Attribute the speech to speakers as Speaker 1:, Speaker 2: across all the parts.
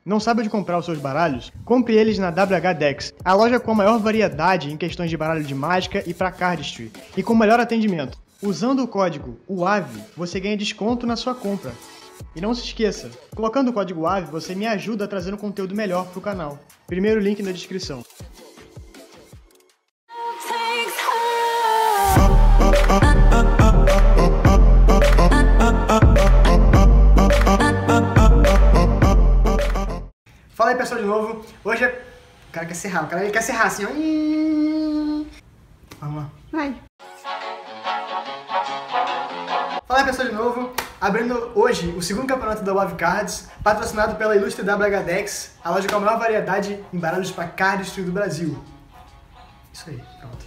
Speaker 1: Não sabe onde comprar os seus baralhos? Compre eles na WH Decks, a loja com a maior variedade em questões de baralho de mágica e para cardistry, e com o melhor atendimento. Usando o código UAVE, você ganha desconto na sua compra. E não se esqueça, colocando o código UAVE, você me ajuda a trazer um conteúdo melhor para o canal. Primeiro link na descrição. Fala aí, pessoal, de novo. Hoje o cara quer serrar, ele quer serrar assim, ó. Vamos lá.
Speaker 2: Vai.
Speaker 1: Fala aí, pessoal, de novo. Abrindo hoje o segundo campeonato da UAVE Cards, patrocinado pela ilustre WH Decks, a loja com a maior variedade em baralhos para cardistry do Brasil. Isso aí, pronto.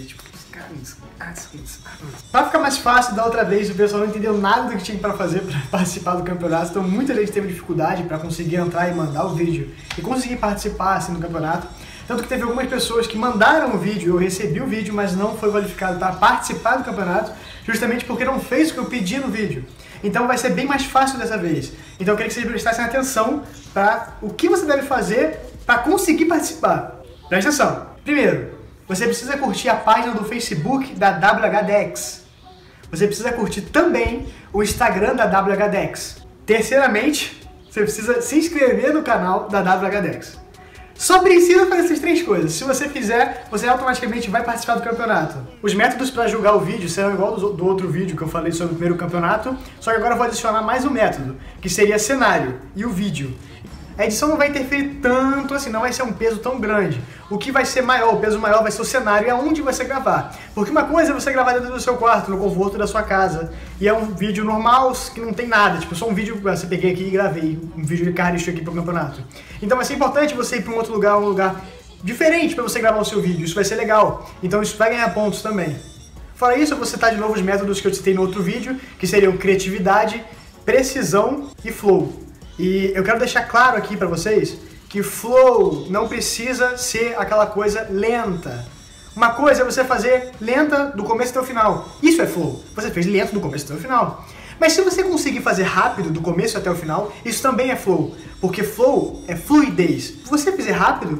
Speaker 1: Pra ficar mais fácil da outra vez, o pessoal não entendeu nada do que tinha pra fazer pra participar do campeonato, então muita gente teve dificuldade pra conseguir entrar e mandar o vídeo e conseguir participar assim do campeonato. Tanto que teve algumas pessoas que mandaram o vídeo, eu recebi o vídeo, mas não foi qualificado para participar do campeonato, justamente porque não fez o que eu pedi no vídeo. Então vai ser bem mais fácil dessa vez. Então eu queria que vocês prestassem atenção para o que você deve fazer para conseguir participar. Presta atenção. Primeiro, você precisa curtir a página do Facebook da WH Decks. Você precisa curtir também o Instagram da WH Decks. Terceiramente, você precisa se inscrever no canal da WH Decks. Só precisa fazer essas três coisas. Se você fizer, você automaticamente vai participar do campeonato. Os métodos para julgar o vídeo serão igual do outro vídeo que eu falei sobre o primeiro campeonato, só que agora eu vou adicionar mais um método, que seria cenário e o vídeo. A edição não vai interferir tanto assim, não vai ser um peso tão grande. O que vai ser maior, o peso maior vai ser o cenário e aonde você gravar. Porque uma coisa é você gravar dentro do seu quarto, no conforto da sua casa. E é um vídeo normal que não tem nada, tipo só um vídeo, você peguei aqui e gravei um vídeo de cardistry aqui pro campeonato. Então vai ser importante você ir para um outro lugar, um lugar diferente para você gravar o seu vídeo, isso vai ser legal. Então isso vai ganhar pontos também. Fora isso, eu vou citar de novo os métodos que eu citei no outro vídeo, que seriam criatividade, precisão e flow. E eu quero deixar claro aqui pra vocês que flow não precisa ser aquela coisa lenta. Uma coisa é você fazer lenta do começo até o final. Isso é flow. Você fez lento do começo até o final. Mas se você conseguir fazer rápido do começo até o final, isso também é flow. Porque flow é fluidez. Se você fizer rápido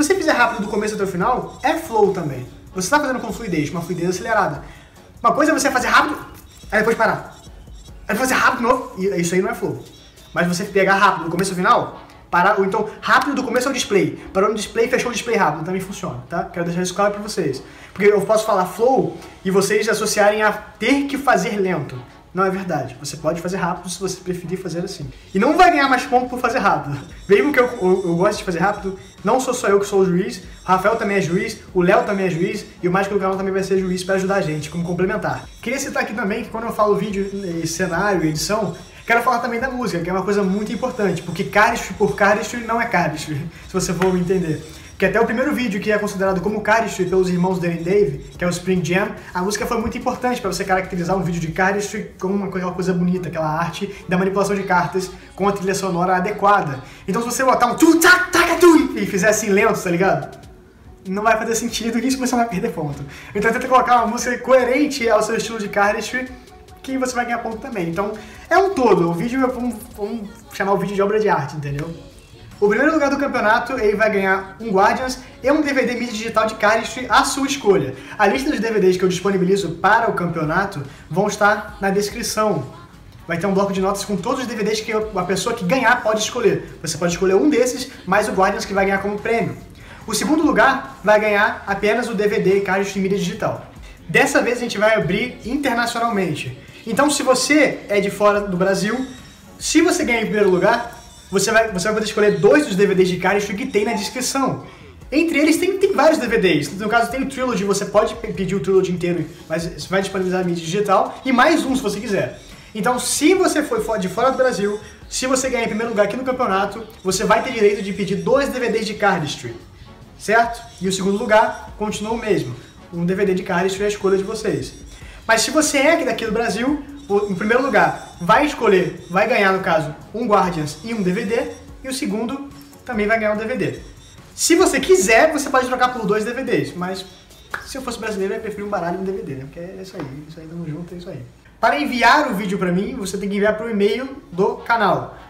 Speaker 1: do começo até o final, é flow também. Você está fazendo com fluidez, uma fluidez acelerada. Uma coisa é você fazer rápido, aí depois parar. Aí fazer rápido de novo, e isso aí não é flow. Mas você pegar rápido do começo ao final, parar, ou então rápido do começo ao display. Parou no display, fechou o display rápido, também funciona, tá? Quero deixar isso claro pra vocês. Porque eu posso falar flow e vocês associarem a ter que fazer lento. Não é verdade. Você pode fazer rápido se você preferir fazer assim. E não vai ganhar mais ponto por fazer rápido. Mesmo que eu goste de fazer rápido, não sou só eu que sou o juiz, o Rafael também é juiz, o Léo também é juiz e o Mágico do canal também vai ser juiz para ajudar a gente, como complementar. Queria citar aqui também que quando eu falo vídeo, cenário e edição, quero falar também da música, que é uma coisa muito importante, porque cardistry por cardistry não é cardistry, se você for me entender. Que até o primeiro vídeo que é considerado como cardistry pelos irmãos Dan e Dave, que é o Spring Jam, a música foi muito importante para você caracterizar um vídeo de cardistry como aquela coisa bonita, aquela arte da manipulação de cartas com a trilha sonora adequada. Então se você botar um tu tac tac tu e fizer assim lento, tá ligado? Não vai fazer sentido e isso você vai perder ponto. Então tenta colocar uma música coerente ao seu estilo de cardistry, que você vai ganhar ponto também. Então, é um todo. O vídeo, vamos chamar o vídeo de obra de arte, entendeu? O primeiro lugar do campeonato, ele vai ganhar um Guardians e um DVD mídia digital de cardistry à sua escolha. A lista dos DVDs que eu disponibilizo para o campeonato vão estar na descrição. Vai ter um bloco de notas com todos os DVDs que a pessoa que ganhar pode escolher. Você pode escolher um desses, mais o Guardians que vai ganhar como prêmio. O segundo lugar vai ganhar apenas o DVD cardistry mídia digital. Dessa vez a gente vai abrir internacionalmente. Então, se você é de fora do Brasil, se você ganhar em primeiro lugar, você vai poder escolher 2 dos DVDs de cardistry que tem na descrição. Entre eles tem vários DVDs. No caso, tem o Trilogy, você pode pedir o Trilogy inteiro, mas você vai disponibilizar a mídia digital, e mais um se você quiser. Então, se você for de fora do Brasil, se você ganhar em primeiro lugar aqui no campeonato, você vai ter direito de pedir 2 DVDs de cardistry, certo? E o segundo lugar continua o mesmo. Um DVD de cardistry é a escolha de vocês. Mas se você é aqui daqui do Brasil, em primeiro lugar, vai ganhar no caso, um Guardians e um DVD, e o segundo também vai ganhar um DVD. Se você quiser, você pode trocar por 2 DVDs, mas se eu fosse brasileiro, eu ia preferir um baralho e um DVD, né? Porque é isso aí, tamo junto, é isso aí. Para enviar o vídeo pra mim, você tem que enviar pro e-mail do canal,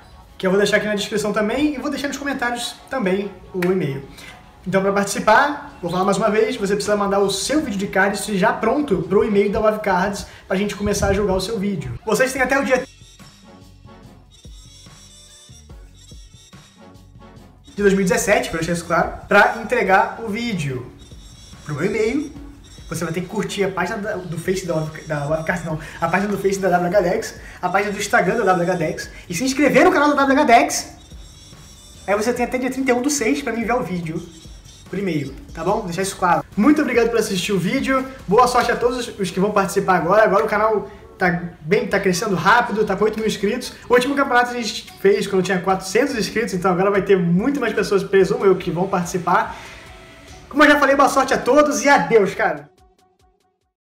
Speaker 1: que eu vou deixar aqui na descrição também e vou deixar nos comentários também o e-mail. Então, para participar, vou falar mais uma vez, você precisa mandar o seu vídeo de cards já pronto para o e-mail da Wavcards para a gente começar a julgar o seu vídeo. Vocês têm até o dia de 2017, para deixar isso claro, para entregar o vídeo pro meu e-mail. Você vai ter que curtir a página do Face da Wavcards, não, a página do Face da WHDex, a página do Instagram da WHDex e se inscrever no canal da WHDex. Aí você tem até dia 31/6 para me enviar o vídeo por e-mail, tá bom? Vou deixar isso claro. Muito obrigado por assistir o vídeo, boa sorte a todos os que vão participar agora. Agora o canal tá crescendo rápido, tá com 8 mil inscritos. O último campeonato a gente fez quando tinha 400 inscritos, então agora vai ter muito mais pessoas, presumo eu, que vão participar. Como eu já falei, boa sorte a todos e adeus, cara!